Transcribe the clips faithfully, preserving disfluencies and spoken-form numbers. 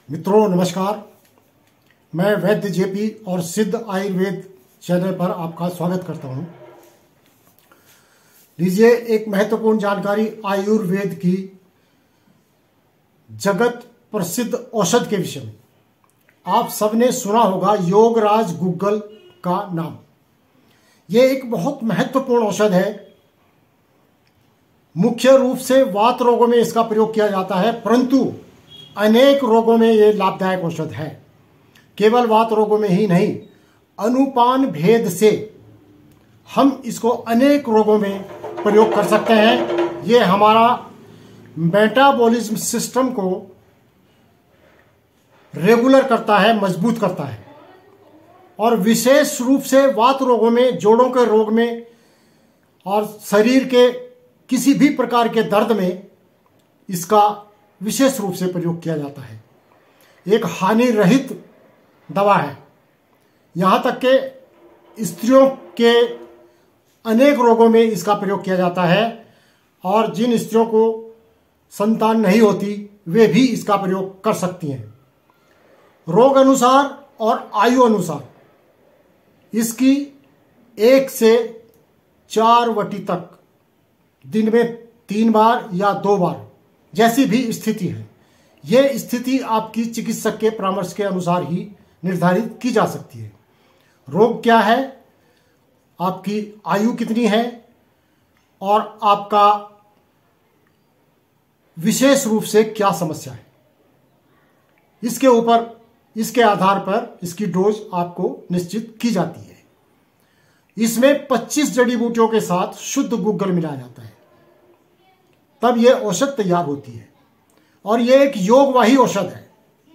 मित्रों नमस्कार, मैं वैद्य जेपी और सिद्ध आयुर्वेद चैनल पर आपका स्वागत करता हूं। लीजिए एक महत्वपूर्ण जानकारी आयुर्वेद की जगत प्रसिद्ध औषध के विषय में। आप सबने सुना होगा योगराज गुग्गल का नाम। यह एक बहुत महत्वपूर्ण औषध है। मुख्य रूप से वात रोगों में इसका प्रयोग किया जाता है, परंतु अनेक रोगों में यह लाभदायक औषध है। केवल वात रोगों में ही नहीं, अनुपान भेद से हम इसको अनेक रोगों में प्रयोग कर सकते हैं। ये हमारा मेटाबॉलिज्म सिस्टम को रेगुलर करता है, मजबूत करता है, और विशेष रूप से वात रोगों में, जोड़ों के रोग में और शरीर के किसी भी प्रकार के दर्द में इसका विशेष रूप से प्रयोग किया जाता है। एक हानि रहित दवा है। यहाँ तक कि स्त्रियों के अनेक रोगों में इसका प्रयोग किया जाता है, और जिन स्त्रियों को संतान नहीं होती वे भी इसका प्रयोग कर सकती हैं। रोग अनुसार और आयु अनुसार इसकी एक से चार वटी तक दिन में तीन बार या दो बार, जैसी भी स्थिति है, यह स्थिति आपकी चिकित्सक के परामर्श के अनुसार ही निर्धारित की जा सकती है। रोग क्या है, आपकी आयु कितनी है, और आपका विशेष रूप से क्या समस्या है, इसके ऊपर, इसके आधार पर इसकी डोज आपको निश्चित की जाती है। इसमें पच्चीस जड़ी बूटियों के साथ शुद्ध गुग्गल मिलाया जाता है, तब यह औषध तैयार होती है। और यह एक योगवाही औषध है।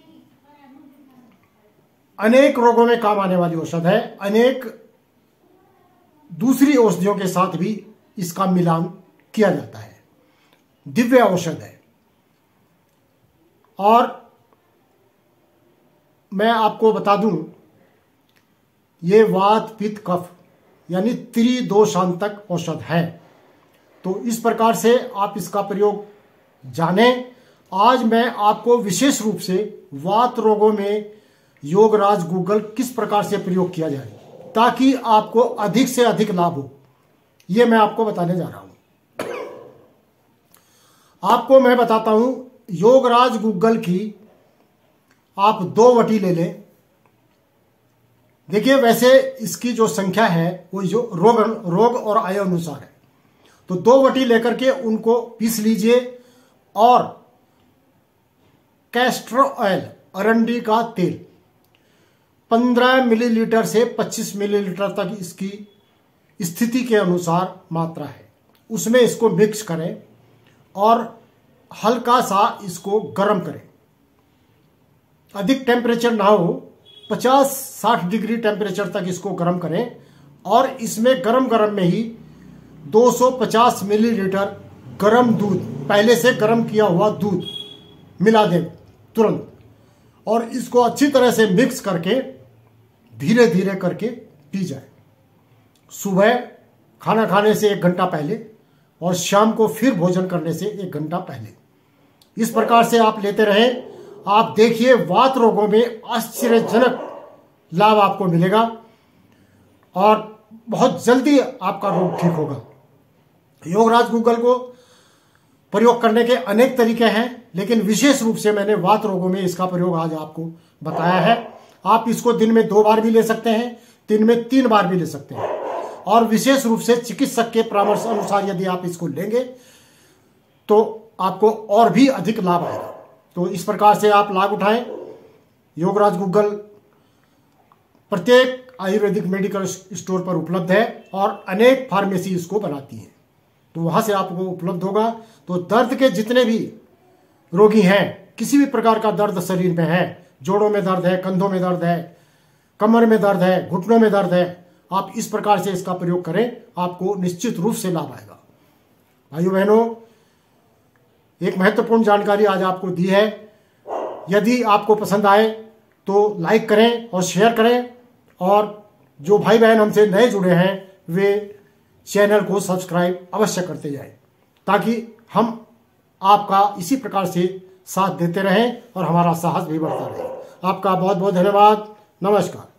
अनेक रोगों में काम आने वाली औषध है। अनेक दूसरी औषधियों के साथ भी इसका मिलान किया जाता है। दिव्य औषध है। और मैं आपको बता दूं, यह वात पित्त कफ यानी त्रिदोषांतक औषध है। तो इस प्रकार से आप इसका प्रयोग जानें। आज मैं आपको विशेष रूप से वात रोगों में योगराज गुग्गल किस प्रकार से प्रयोग किया जाए ताकि आपको अधिक से अधिक लाभ हो, यह मैं आपको बताने जा रहा हूं। आपको मैं बताता हूं, योगराज गुग्गल की आप दो वटी ले लें। देखिए, वैसे इसकी जो संख्या है वो जो रोग रोग और आयु अनुसार है। तो दो वटी लेकर के उनको पीस लीजिए, और कैस्टर ऑयल, अरंडी का तेल, पंद्रह मिलीलीटर से पच्चीस मिलीलीटर तक इसकी स्थिति के अनुसार मात्रा है, उसमें इसको मिक्स करें और हल्का सा इसको गर्म करें। अधिक टेम्परेचर ना हो, पचास साठ डिग्री टेम्परेचर तक इसको गर्म करें, और इसमें गर्म गर्म में ही दो सौ पचास मिलीलीटर गर्म दूध, पहले से गर्म किया हुआ दूध मिला दें तुरंत, और इसको अच्छी तरह से मिक्स करके धीरे धीरे करके पी जाए। सुबह खाना खाने से एक घंटा पहले और शाम को फिर भोजन करने से एक घंटा पहले। इस प्रकार से आप लेते रहें। आप देखिए, वात रोगों में आश्चर्यजनक लाभ आपको मिलेगा और बहुत जल्दी आपका रोग ठीक होगा। योगराज गुग्गल को प्रयोग करने के अनेक तरीके हैं, लेकिन विशेष रूप से मैंने वात रोगों में इसका प्रयोग आज आपको बताया है। आप इसको दिन में दो बार भी ले सकते हैं, दिन में तीन बार भी ले सकते हैं, और विशेष रूप से चिकित्सक के परामर्श अनुसार यदि आप इसको लेंगे तो आपको और भी अधिक लाभ आएगा। तो इस प्रकार से आप लाभ उठाएं। योगराज गुग्गल प्रत्येक आयुर्वेदिक मेडिकल स्टोर पर उपलब्ध है, और अनेक फार्मेसी इसको बनाती हैं, तो वहां से आपको उपलब्ध होगा। तो दर्द के जितने भी रोगी हैं, किसी भी प्रकार का दर्द शरीर में है, जोड़ों में दर्द है, कंधों में दर्द है, कमर में दर्द है, घुटनों में दर्द है, आप इस प्रकार से इसका प्रयोग करें, आपको निश्चित रूप से लाभ आएगा। भाइयों बहनों, एक महत्वपूर्ण जानकारी आज आपको दी है। यदि आपको पसंद आए तो लाइक करें और शेयर करें, और जो भाई बहन हमसे नए जुड़े हैं वे चैनल को सब्सक्राइब अवश्य करते जाएं, ताकि हम आपका इसी प्रकार से साथ देते रहें और हमारा साहस भी बढ़ता रहे। आपका बहुत बहुत धन्यवाद। नमस्कार।